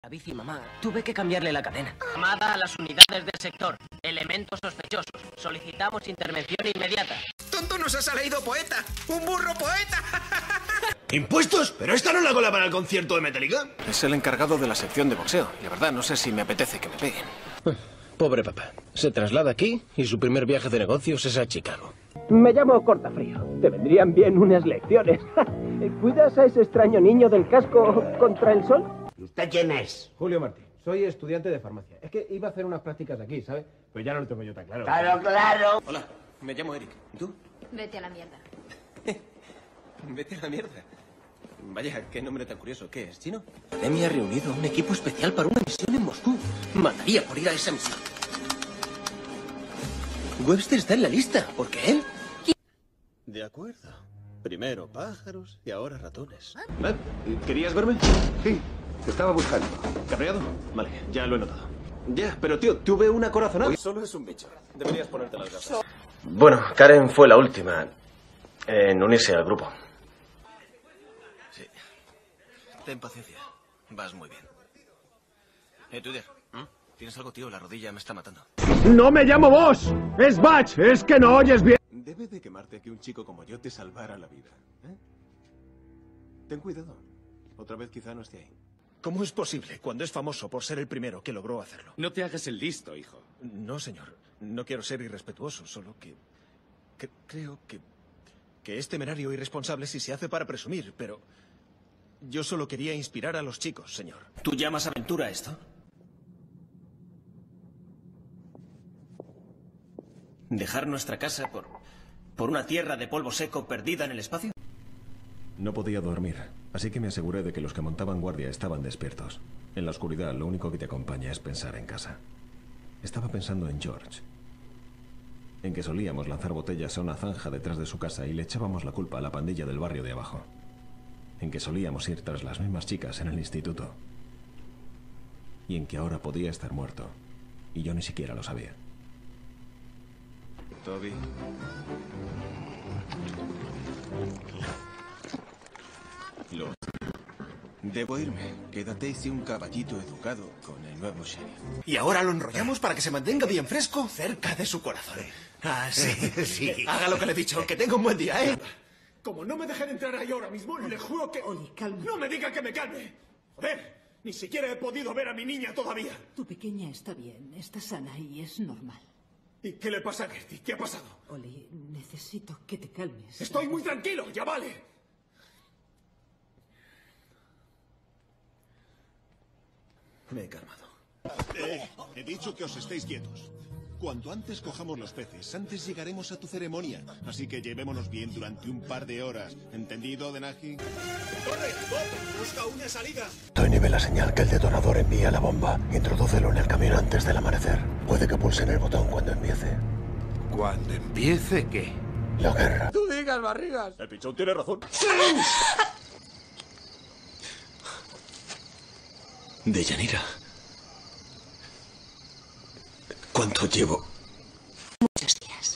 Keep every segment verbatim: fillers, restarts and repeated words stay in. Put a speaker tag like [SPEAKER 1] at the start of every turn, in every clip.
[SPEAKER 1] La bici, mamá. Tuve que cambiarle la cadena. Llamada a las unidades del sector. Elementos sospechosos. Solicitamos intervención inmediata.
[SPEAKER 2] ¡Tonto nos ha salido poeta! ¡Un burro poeta!
[SPEAKER 3] ¿Impuestos? ¿Pero esta no es la cola para el concierto de Metallica?
[SPEAKER 4] Es el encargado de la sección de boxeo. Y la verdad, no sé si me apetece que me peguen.
[SPEAKER 5] Pobre papá. Se traslada aquí y su primer viaje de negocios es a Chicago.
[SPEAKER 6] Me llamo Cortafrío. Te vendrían bien unas lecciones. ¿Cuidas a ese extraño niño del casco contra el sol?
[SPEAKER 2] ¿Y usted quién es?
[SPEAKER 7] Julio Martín. Soy estudiante de farmacia. Es que iba a hacer unas prácticas aquí, ¿sabes? Pero ya no lo tengo yo tan claro.
[SPEAKER 2] ¡Claro, claro!
[SPEAKER 4] Hola, me llamo Eric. ¿Y tú?
[SPEAKER 8] Vete a la mierda.
[SPEAKER 4] Vete a la mierda. Vaya, qué nombre tan curioso. ¿Qué es, chino? La academia ha reunido a un equipo especial para una misión en Moscú. Mataría por ir a esa misión. Webster está en la lista. ¿Por qué él?
[SPEAKER 3] De acuerdo. Primero pájaros y ahora ratones.
[SPEAKER 4] ¿Eh? ¿Querías verme?
[SPEAKER 9] Sí, te estaba buscando.
[SPEAKER 4] ¿Cabreado? Vale, ya lo he notado. Ya, pero tío, tuve una corazonada.
[SPEAKER 3] Solo es un bicho. Deberías ponerte las gafas.
[SPEAKER 5] Bueno, Karen fue la última en unirse al grupo.
[SPEAKER 4] Sí. Ten paciencia. Vas muy bien. Eh, Twitter. ¿Mm? ¿Tienes algo, tío? La rodilla me está matando.
[SPEAKER 6] ¡No me llamo vos! ¡Es Batch! ¡Es que no oyes bien!
[SPEAKER 3] Debe de quemarte que un chico como yo te salvara la vida. ¿Eh? Ten cuidado. Otra vez quizá no esté ahí.
[SPEAKER 10] ¿Cómo es posible cuando es famoso por ser el primero que logró hacerlo?
[SPEAKER 11] No te hagas el listo, hijo.
[SPEAKER 10] No, señor. No quiero ser irrespetuoso, solo que... que creo que... que es temerario e irresponsable si se hace para presumir, pero... yo solo quería inspirar a los chicos, señor.
[SPEAKER 11] ¿Tú llamas aventura a esto? ¿Dejar nuestra casa por... por una tierra de polvo seco perdida en el espacio?
[SPEAKER 3] No podía dormir, así que me aseguré de que los que montaban guardia estaban despiertos. En la oscuridad, lo único que te acompaña es pensar en casa. Estaba pensando en George. En que solíamos lanzar botellas a una zanja detrás de su casa y le echábamos la culpa a la pandilla del barrio de abajo. En que solíamos ir tras las mismas chicas en el instituto. Y en que ahora podía estar muerto. Y yo ni siquiera lo sabía.
[SPEAKER 4] Toby.
[SPEAKER 3] Lo... Debo irme. Quédate y sé un caballito educado con el nuevo sheriff.
[SPEAKER 10] Y ahora lo enrollamos para que se mantenga bien fresco cerca de su corazón. Ah, sí.
[SPEAKER 2] Sí.
[SPEAKER 10] Haga lo que le he dicho. Que tenga un buen día, ¿eh?
[SPEAKER 12] Como no me dejen entrar ahí ahora mismo, le juro que...
[SPEAKER 8] Oli, calma.
[SPEAKER 12] ¡No me diga que me calme! Joder, ni siquiera he podido ver a mi niña todavía.
[SPEAKER 8] Tu pequeña está bien, está sana y es normal.
[SPEAKER 12] ¿Y qué le pasa a Gertie? ¿Qué ha pasado?
[SPEAKER 8] Oli, necesito que te calmes.
[SPEAKER 12] Estoy muy tranquilo, ya vale.
[SPEAKER 10] Me he calmado.
[SPEAKER 13] Eh, he dicho que os estéis quietos. Cuanto antes cojamos los peces, antes llegaremos a tu ceremonia. Así que llevémonos bien durante un par de horas. ¿Entendido, Denagi?
[SPEAKER 12] ¡Corre, Bob! ¡Busca una salida!
[SPEAKER 9] Tony ve la señal que el detonador envía a la bomba. Introdúcelo en el camión antes del amanecer. Puede que pulsen el botón cuando empiece.
[SPEAKER 14] ¿Cuándo empiece qué?
[SPEAKER 9] La guerra.
[SPEAKER 12] ¡Tú digas, barrigas!
[SPEAKER 3] El pichón tiene razón.
[SPEAKER 4] Deyanira. ¿Cuánto llevo?
[SPEAKER 8] Muchos días.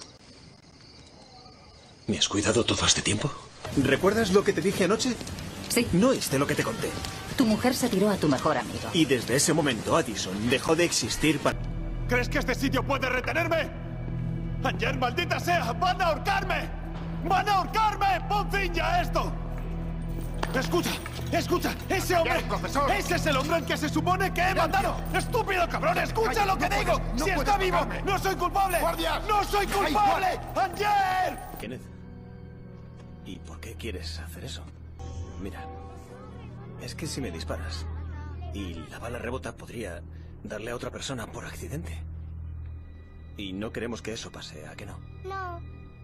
[SPEAKER 4] ¿Me has cuidado todo este tiempo?
[SPEAKER 10] ¿Recuerdas lo que te dije anoche?
[SPEAKER 8] Sí.
[SPEAKER 10] No hice lo que te conté.
[SPEAKER 8] Tu mujer se tiró a tu mejor amigo.
[SPEAKER 10] Y desde ese momento Addison dejó de existir para...
[SPEAKER 12] ¿Crees que este sitio puede retenerme? ¡Ayer, maldita sea! ¡Van a ahorcarme! ¡Van a ahorcarme! ¡Pon fin ya a esto! ¡Escucha! ¡Escucha! ¡Ese hombre!
[SPEAKER 14] profesor!
[SPEAKER 12] ¡Ese es el hombre al que se supone que he matado! ¡Estúpido cabrón! ¡Escucha lo que
[SPEAKER 14] no
[SPEAKER 12] digo!
[SPEAKER 14] puedes, no
[SPEAKER 12] ¡Si
[SPEAKER 14] puedes
[SPEAKER 12] está vivo!
[SPEAKER 14] tocarme.
[SPEAKER 12] ¡No soy culpable!
[SPEAKER 14] ¡Guardias!
[SPEAKER 12] ¡No soy culpable! ¡Ayer!
[SPEAKER 4] Kenneth. ¿Y por qué quieres hacer eso? Mira, es que si me disparas y la bala rebota podría darle a otra persona por accidente. Y no queremos que eso pase, ¿a que no?
[SPEAKER 15] No.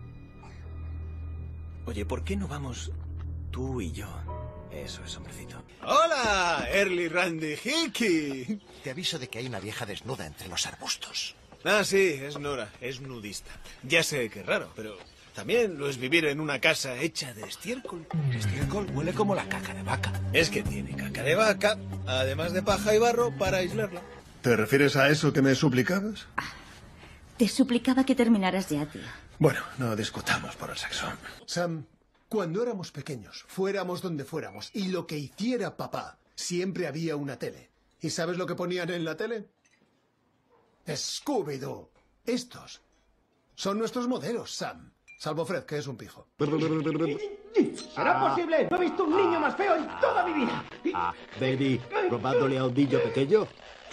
[SPEAKER 4] Oye, ¿por qué no vamos tú y yo? Eso es, hombrecito.
[SPEAKER 3] ¡Hola, Early Randy Hickey!
[SPEAKER 14] Te aviso de que hay una vieja desnuda entre los arbustos.
[SPEAKER 3] Ah, sí, es Nora, es nudista. Ya sé que es raro, pero también lo es vivir en una casa hecha de estiércol.
[SPEAKER 14] El estiércol huele como la caca de vaca.
[SPEAKER 3] Es que tiene caca de vaca, además de paja y barro, para aislarla.
[SPEAKER 13] ¿Te refieres a eso que me suplicabas?
[SPEAKER 8] Te suplicaba que terminaras ya, tío.
[SPEAKER 13] Bueno, no discutamos por el sexo. Sam, cuando éramos pequeños, fuéramos donde fuéramos, y lo que hiciera papá, siempre había una tele. ¿Y sabes lo que ponían en la tele? Scooby-Doo. Estos son nuestros modelos, Sam. Salvo Fred, que es un pijo.
[SPEAKER 6] ¿Será posible? No he visto un niño más feo en toda mi vida.
[SPEAKER 15] Ah, baby, ¿robándole a un niño pequeño?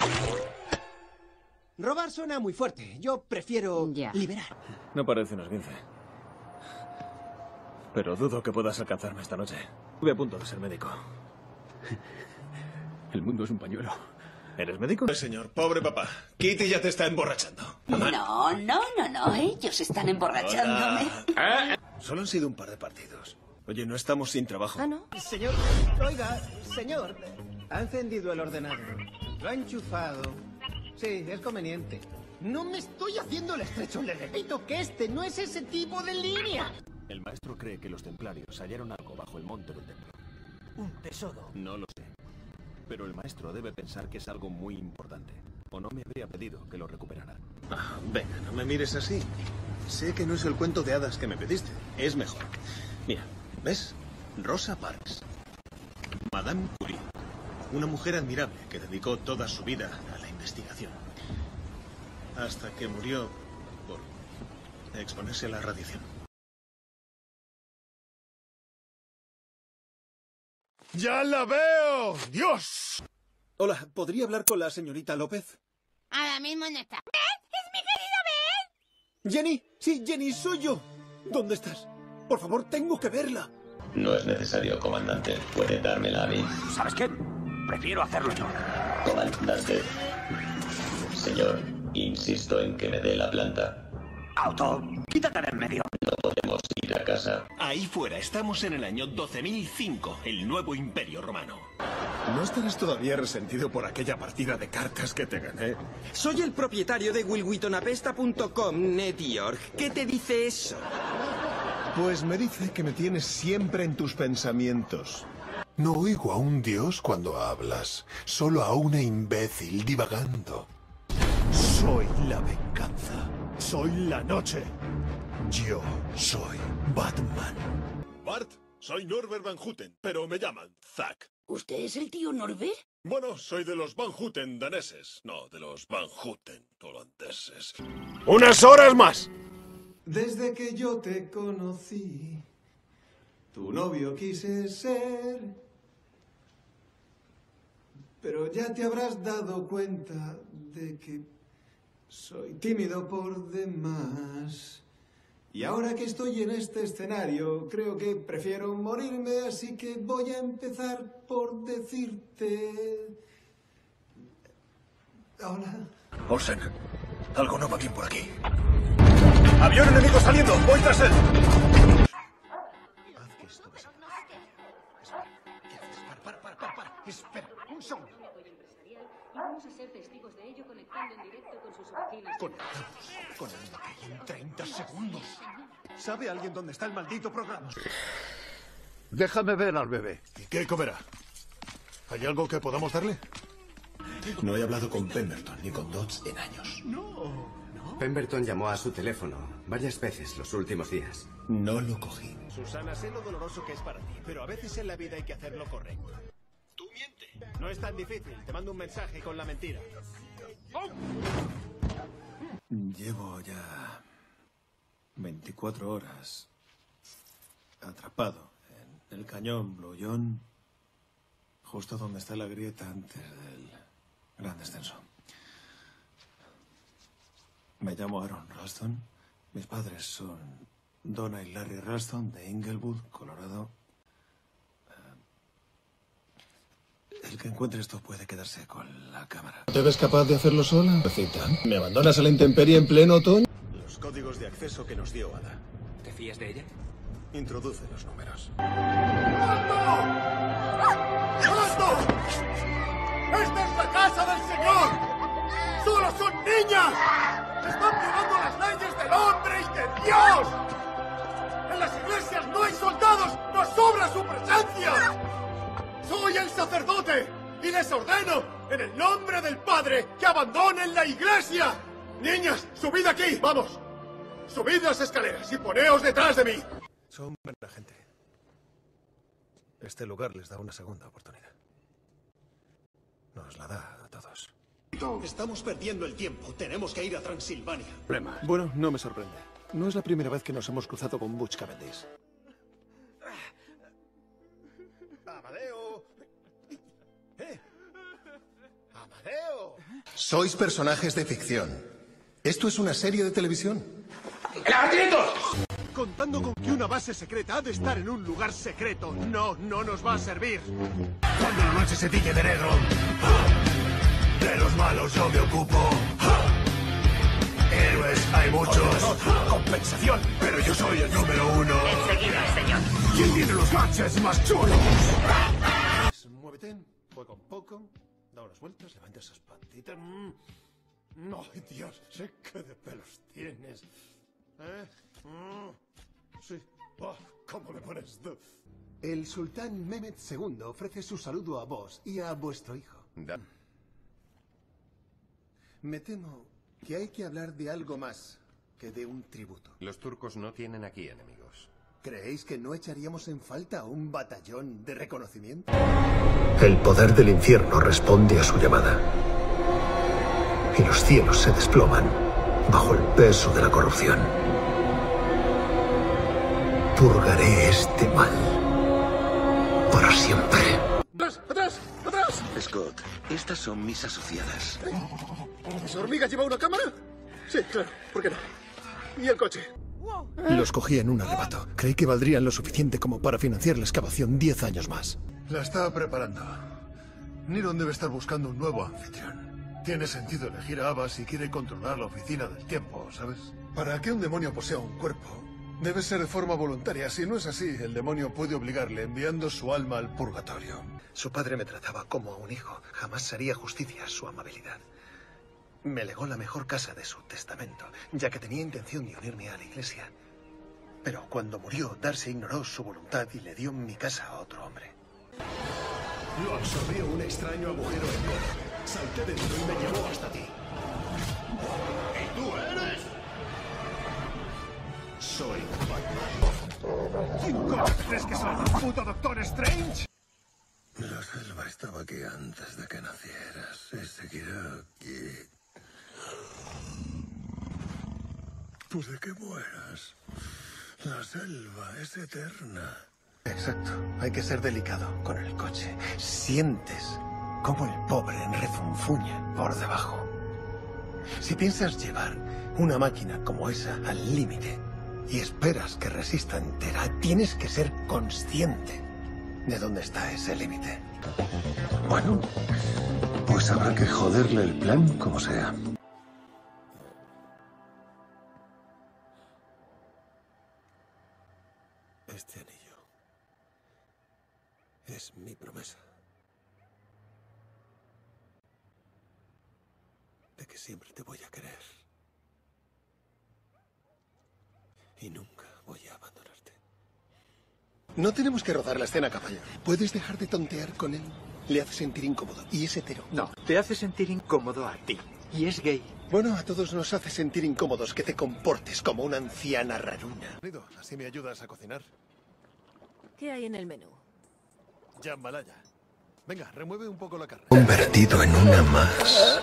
[SPEAKER 16] Robar suena muy fuerte. Yo prefiero liberar.
[SPEAKER 10] No parece un esguince. Pero dudo que puedas alcanzarme esta noche. Estuve a punto de ser médico.
[SPEAKER 15] El mundo es un pañuelo.
[SPEAKER 10] ¿Eres médico?
[SPEAKER 13] Pues señor, pobre papá. Kitty ya te está emborrachando.
[SPEAKER 17] No, no, no, no. Ellos están emborrachándome.
[SPEAKER 10] Hola. Solo han sido un par de partidos. Oye, no estamos sin trabajo.
[SPEAKER 16] Ah, ¿no? Señor, oiga, señor. Ha encendido el ordenador. Lo ha enchufado. Sí, es conveniente. No me estoy haciendo el estrecho. Le repito que este no es ese tipo de línea.
[SPEAKER 3] El maestro cree que los templarios hallaron algo bajo el monte del templo.
[SPEAKER 16] Un tesoro.
[SPEAKER 3] No lo sé. Pero el maestro debe pensar que es algo muy importante. O no me habría pedido que lo recuperara.
[SPEAKER 10] Ah, venga, no me mires así. Sé que no es el cuento de hadas que me pediste. Es mejor. Mira, ¿ves? Rosa Parks. Madame Curie. Una mujer admirable que dedicó toda su vida a la investigación. Hasta que murió por exponerse a la radiación.
[SPEAKER 13] ¡Ya la veo! ¡Dios!
[SPEAKER 10] Hola, ¿podría hablar con la señorita López?
[SPEAKER 17] Ahora mismo no está. ¡Ben! ¡Es mi querido Ben!
[SPEAKER 10] ¡Jenny! Sí, Jenny, soy yo. ¿Dónde estás? Por favor, tengo que verla.
[SPEAKER 18] No es necesario, comandante. Puede dármela a mí.
[SPEAKER 15] ¿Sabes qué? Prefiero hacerlo yo.
[SPEAKER 18] Comandante. Señor, insisto en que me dé la planta.
[SPEAKER 15] Auto, quítate del medio.
[SPEAKER 18] No podemos ir a casa.
[SPEAKER 19] Ahí fuera, estamos en el año doce mil cinco, el nuevo imperio romano.
[SPEAKER 10] ¿No estarás todavía resentido por aquella partida de cartas que te gané?
[SPEAKER 20] Soy el propietario de will wheaton apesta punto com, Ned York. ¿Qué te dice eso?
[SPEAKER 13] Pues me dice que me tienes siempre en tus pensamientos. No oigo a un dios cuando hablas, solo a una imbécil divagando. Soy la venganza. Soy la noche. Yo soy Batman.
[SPEAKER 12] Bart, soy Norbert Van Houten, pero me llaman Zack.
[SPEAKER 17] ¿Usted es el tío Norbert?
[SPEAKER 12] Bueno, soy de los Van Houten daneses. No, de los Van Houten holandeses.
[SPEAKER 13] ¡Unas horas más! Desde que yo te conocí, tu novio quise ser. Pero ya te habrás dado cuenta de que soy tímido por demás. Y ahora que estoy en este escenario, creo que prefiero morirme, así que voy a empezar por decirte... Hola.
[SPEAKER 10] Olsen, algo no va bien por aquí. ¡Avión enemigo saliendo! ¡Voy tras él!
[SPEAKER 13] Haz que esto desaparezca. ¿Qué haces? Para, para, para, para, para. Espera, un segundo.
[SPEAKER 21] Y vamos a ser testigos de ello conectando en directo con sus oficinas.
[SPEAKER 13] Conectamos con el Mackay en treinta segundos. ¿Sabe alguien dónde está el maldito programa?
[SPEAKER 14] Déjame ver al bebé.
[SPEAKER 13] ¿Y qué comerá? ¿Hay algo que podamos darle?
[SPEAKER 10] No he hablado con Pemberton ni con Dodds en años.
[SPEAKER 13] No.
[SPEAKER 22] Pemberton llamó a su teléfono varias veces los últimos días.
[SPEAKER 10] No lo cogí.
[SPEAKER 7] Susana, sé lo doloroso que es para ti, pero a veces en la vida hay que hacer lo correcto. Tú miente. No es tan difícil. Te mando un mensaje con la mentira.
[SPEAKER 10] Llevo ya veinticuatro horas atrapado en el cañón Blue John, justo donde está la grieta antes del gran descenso. Me llamo Aaron Ralston. Mis padres son Donna y Larry Ralston de Inglewood, Colorado. El que encuentre esto puede quedarse con la cámara.
[SPEAKER 13] ¿Te ves capaz de hacerlo sola? ¿Me abandonas a la intemperie en pleno otoño?
[SPEAKER 10] Los códigos de acceso que nos dio Ada.
[SPEAKER 22] ¿Te fías de ella?
[SPEAKER 10] Introduce los números.
[SPEAKER 12] ¡Alto! ¡Alto! ¡Esta es la casa del Señor! ¡Solo son niñas! ¡Están violando las leyes del hombre y de Dios! ¡En las iglesias no hay soldados! ¡Nos sobra su presencia! ¡Soy el sacerdote! ¡Y les ordeno, en el nombre del Padre, que abandonen la iglesia! ¡Niñas, subid aquí! ¡Vamos! ¡Subid las escaleras y poneos detrás de mí!
[SPEAKER 10] Son buena gente. Este lugar les da una segunda oportunidad. Nos la da
[SPEAKER 1] todos.
[SPEAKER 7] Estamos perdiendo el tiempo. Tenemos que ir a Transilvania.
[SPEAKER 1] Bueno, no me sorprende. No es la primera vez que nos hemos cruzado con Butch Cavendish.
[SPEAKER 7] ¡Amadeo! ¿Eh? ¡Amadeo!
[SPEAKER 13] Sois personajes de ficción. Esto es una serie de televisión.
[SPEAKER 7] Contando con que una base secreta ha de estar en un lugar secreto. No, no nos va a servir.
[SPEAKER 12] Cuando la noche se tiñe de negro, de los malos yo me ocupo. Héroes hay muchos.
[SPEAKER 7] Compensación.
[SPEAKER 12] Pero yo soy el número uno.
[SPEAKER 17] Enseguida, señor.
[SPEAKER 12] ¿Quién tiene los gadgets más chulos?
[SPEAKER 7] Muévete, poco a poco. Da unas vueltas, levanta esas patitas. Mm. No, Dios, sé qué de pelos tienes. ¿Eh? Mm. Sí. Oh, ¿cómo me pones tú?
[SPEAKER 5] El sultán Mehmed segundo ofrece su saludo a vos y a vuestro hijo.
[SPEAKER 13] Da.
[SPEAKER 5] Me temo que hay que hablar de algo más que de un tributo.
[SPEAKER 23] Los turcos no tienen aquí enemigos.
[SPEAKER 5] ¿Creéis que no echaríamos en falta un batallón de reconocimiento?
[SPEAKER 9] El poder del infierno responde a su llamada. Y los cielos se desploman bajo el peso de la corrupción. Purgaré este mal para siempre.
[SPEAKER 12] ¡Atrás! ¡Atrás! ¡Atrás!
[SPEAKER 15] Scott, estas son mis asociadas.
[SPEAKER 12] ¿Esa hormiga lleva una cámara? Sí, claro. ¿Por qué no? ¿Y el coche?
[SPEAKER 1] Los cogí en un arrebato. Creí que valdrían lo suficiente como para financiar la excavación diez años más.
[SPEAKER 13] La estaba preparando. Niron debe estar buscando un nuevo anfitrión. Tiene sentido elegir a Ava si quiere controlar la oficina del tiempo, ¿sabes? Para que un demonio posea un cuerpo, debe ser de forma voluntaria. Si no es así, el demonio puede obligarle enviando su alma al purgatorio.
[SPEAKER 5] Su padre me trataba como a un hijo. Jamás haría justicia a su amabilidad. Me legó la mejor casa de su testamento, ya que tenía intención de unirme a la iglesia. Pero cuando murió, Darcy ignoró su voluntad y le dio mi casa a otro hombre.
[SPEAKER 7] Lo absorbió un extraño agujero en Córdoba. Salté dentro y me llevó hasta ti. ¿Y tú eres? Soy Batman. ¿Quién coño crees que soy? ¿Puto Doctor Strange?
[SPEAKER 13] La selva estaba aquí antes de que nacieras y seguirá aquí. Puede que mueras. La selva es eterna.
[SPEAKER 5] Exacto. Hay que ser delicado con el coche. Sientes cómo el pobre refunfuña por debajo. Si piensas llevar una máquina como esa al límite y esperas que resista entera, tienes que ser consciente de dónde está ese límite.
[SPEAKER 13] Bueno, pues habrá que joderle el plan como sea.
[SPEAKER 1] Este anillo es mi promesa de que siempre te voy a querer y nunca voy a abandonarte.
[SPEAKER 5] No tenemos que rodar la escena a caballo. ¿Puedes dejar de tontear con él? Le hace sentir incómodo y es hetero.
[SPEAKER 15] No, te hace sentir incómodo a ti. Y es gay.
[SPEAKER 5] Bueno, a todos nos hace sentir incómodos que te comportes como una anciana raruna.
[SPEAKER 1] Así me ayudas a cocinar.
[SPEAKER 24] ¿Qué hay en el menú?
[SPEAKER 1] Jambalaya. Venga, remueve un poco la carne.
[SPEAKER 9] Convertido en una más.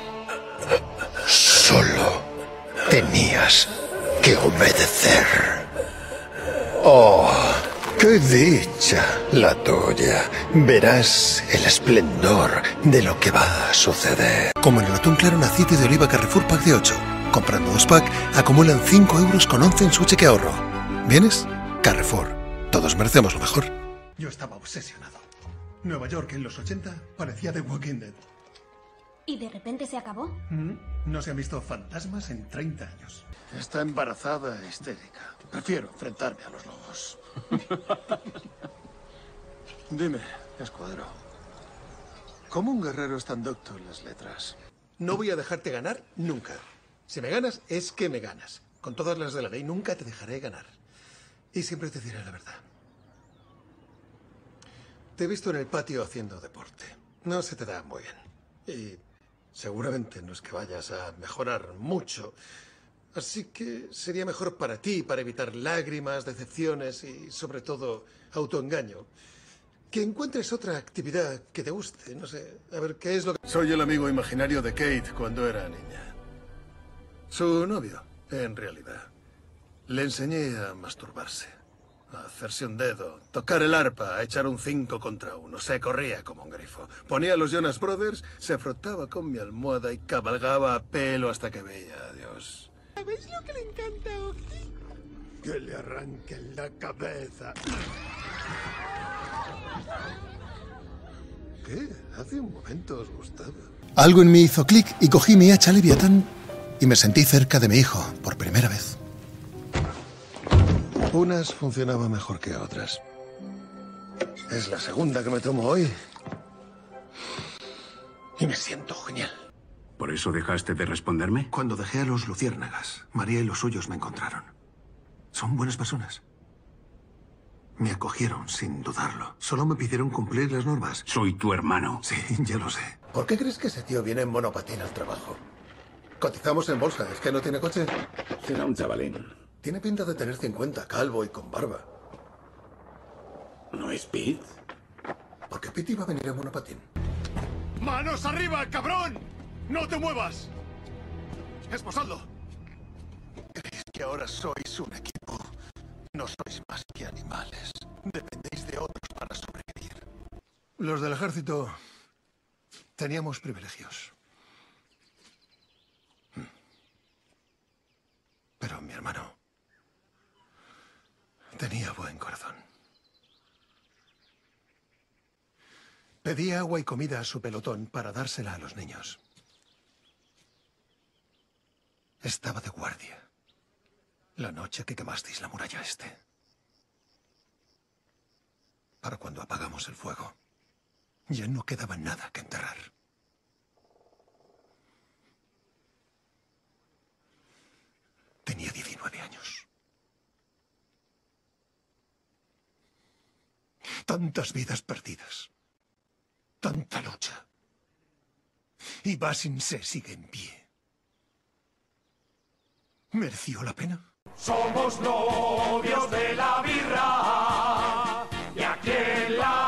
[SPEAKER 9] Solo tenías que obedecer. Oh, qué dicha la tuya. Verás el esplendor de lo que va a suceder.
[SPEAKER 1] Como en el atún claro aceite de oliva Carrefour Pack de ocho. Comprando dos pack, acumulan cinco euros con once en su cheque ahorro. ¿Vienes? Carrefour. Todos merecemos lo mejor.
[SPEAKER 7] Yo estaba obsesionado. Nueva York en los ochenta parecía The Walking Dead.
[SPEAKER 17] ¿Y de repente se acabó?
[SPEAKER 7] ¿Mm? No se han visto fantasmas en treinta años.
[SPEAKER 13] Está embarazada e histérica. Prefiero enfrentarme a los lobos. Dime, Escuadro, ¿cómo un guerrero es tan docto en las letras?
[SPEAKER 5] No voy a dejarte ganar nunca. Si me ganas, es que me ganas. Con todas las de la ley, nunca te dejaré ganar. Y siempre te diré la verdad. Te he visto en el patio haciendo deporte. No se te da muy bien. Y seguramente no es que vayas a mejorar mucho. Así que sería mejor para ti, para evitar lágrimas, decepciones y, sobre todo, autoengaño,
[SPEAKER 7] que encuentres otra actividad que te guste. No sé, a ver, ¿qué es lo que...? Soy el amigo imaginario de Kate cuando era niña. Su novio, en realidad. Le enseñé a masturbarse, a hacerse un dedo, tocar el arpa, a echar un cinco contra uno. Se corría como un grifo. Ponía los Jonas Brothers, se frotaba con mi almohada y cabalgaba a pelo hasta que veía a Dios.
[SPEAKER 12] ¿Sabéis lo que le encanta a Oki?
[SPEAKER 7] Que le arranquen la cabeza. ¿Qué? Hace un momento os gustaba.
[SPEAKER 1] Algo en mí hizo clic y cogí mi hacha Leviatán y me sentí cerca de mi hijo por primera vez.
[SPEAKER 7] Unas funcionaban mejor que otras. Es la segunda que me tomo hoy. Y me siento genial.
[SPEAKER 2] ¿Por eso dejaste de responderme?
[SPEAKER 7] Cuando dejé a los luciérnagas, María y los suyos me encontraron. Son buenas personas. Me acogieron sin dudarlo. Solo me pidieron cumplir las normas.
[SPEAKER 2] Soy tu hermano.
[SPEAKER 7] Sí, ya lo sé. ¿Por qué crees que ese tío viene en monopatín al trabajo? Cotizamos en bolsa. ¿Es que no tiene coche?
[SPEAKER 2] Será un chavalín.
[SPEAKER 7] Tiene pinta de tener cincuenta, calvo y con barba.
[SPEAKER 2] ¿No es Pete?
[SPEAKER 7] ¿Por qué Pete iba a venir en monopatín?
[SPEAKER 12] ¡Manos arriba, cabrón! ¡No te muevas! ¡Esposadlo!
[SPEAKER 7] ¿Creéis que ahora sois un equipo? No sois más que animales. Dependéis de otros para sobrevivir. Los del ejército teníamos privilegios. Pero mi hermano tenía buen corazón. Pedía agua y comida a su pelotón para dársela a los niños. Estaba de guardia la noche que quemasteis la muralla este. Para cuando apagamos el fuego, ya no quedaba nada que enterrar. Tenía diecinueve años. Tantas vidas perdidas. Tanta lucha. Y Basingse sigue en pie. ¿Mereció la pena?
[SPEAKER 12] Somos novios de la birra y aquí en la